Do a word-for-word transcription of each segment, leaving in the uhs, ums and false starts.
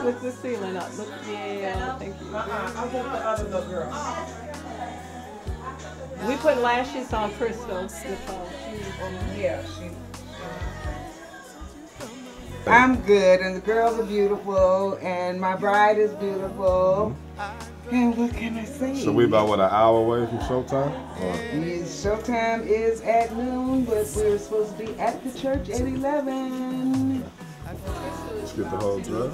with the ceiling up. Look, yeah, thank you. Uh-uh, I want the other little girl. We put lashes on Crystal because she, yeah, she. I'm good, and the girls are beautiful, and my bride is beautiful. And what can I say? So we about, what, an hour away from showtime? Or? Yes, showtime is at noon, but we're supposed to be at the church at eleven. Let's get the whole dress.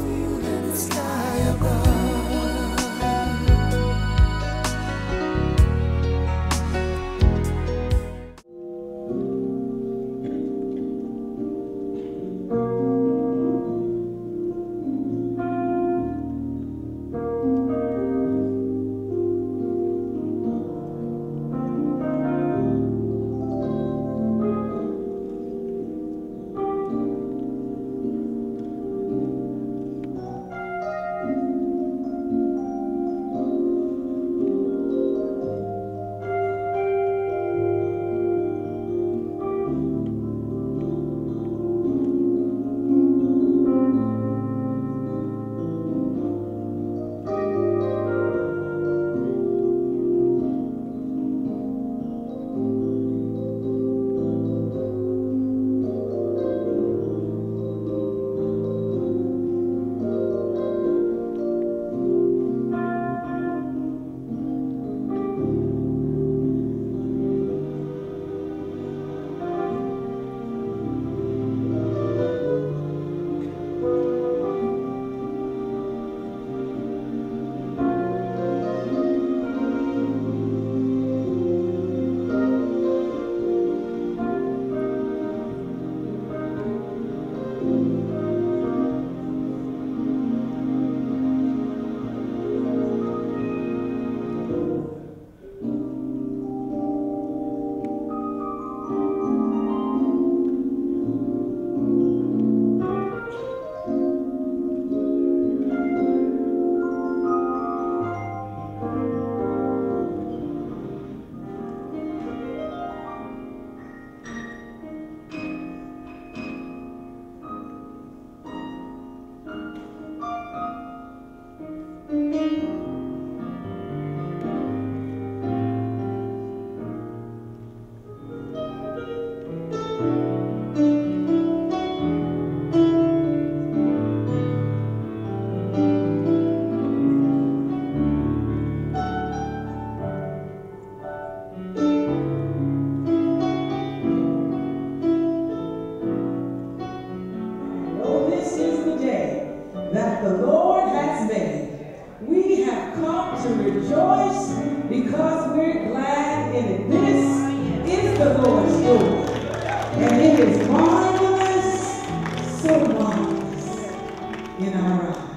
That the Lord has made. We have come to rejoice because we're glad in it. This is the Lord's doing, and it is marvelous, so marvelous in our eyes.